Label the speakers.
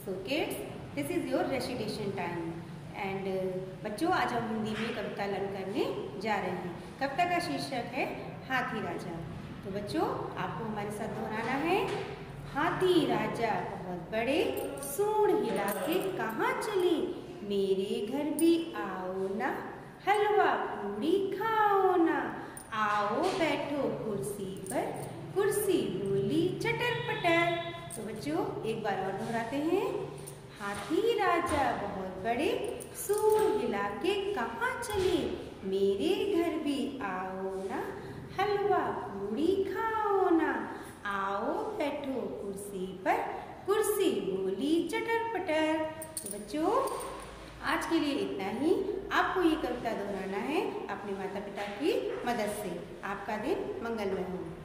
Speaker 1: So kids, this is your recitation time. And बच्चों, आज हम हिंदी में कविता लर्न करने जा रहे हैं। कविता का शीर्षक है हाथी राजा। तो बच्चों, आपको हमारे साथ दोहराना है। हाथी राजा बहुत बड़े, सूंड हिला के कहाँ चले, मेरे घर भी आओ ना, हलवा पूड़ी खाओ ना, आओ बैठो कुर्सी पर, कुर्सी बोली चटर पटर। तो बच्चों, एक बार और दोहराते हैं। हाथी राजा बहुत बड़े, सूंड हिला के कहाँ चले, मेरे घर भी आओ ना, हलवा पूड़ी खाओ ना, आओ बैठो कुर्सी पर, कुर्सी बोली चटर पटर। तो बच्चों, आज के लिए इतना ही। आपको ये कविता दोहराना है अपने माता पिता की मदद से। आपका दिन मंगलमय हो।